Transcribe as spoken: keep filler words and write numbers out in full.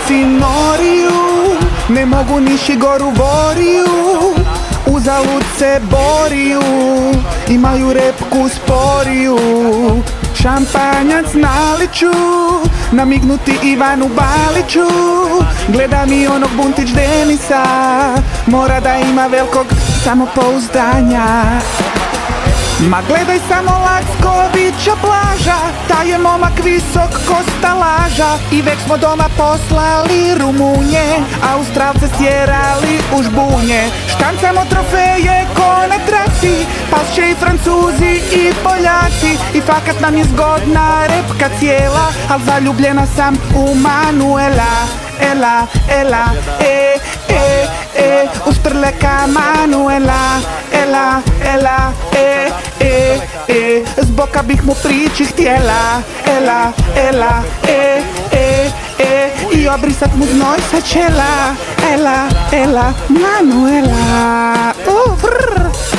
rafinoriju, ne mogu niši goru voriju, uzalud se boriju, imaju repku sporiju. Šampanjac naliču, namignuti Ivanu Baliću, gleda mi onog Buntić Denisa, mora da ima velikog samopouzdanja. Ma gledaj samo Lackovića Blaža, taj je momak visok ko stalaža. I već smo doma poslali Rumunje, Australce stjerali u žbunje. Štancamo trofeje ko na traci, pas će i Francuzi i Poljaci. I fakat nam je zgodna repka cijela, al zaljubljena sam u Manuela. Ela, ela, e, e, e, uštrleka Manuela. Ela, ela, e, e, e, zboka bih mu prići htjela. Ela, ela, e, e, e, i obrisat mu znoj sa čela. Ela, ela, Manuela. Uh,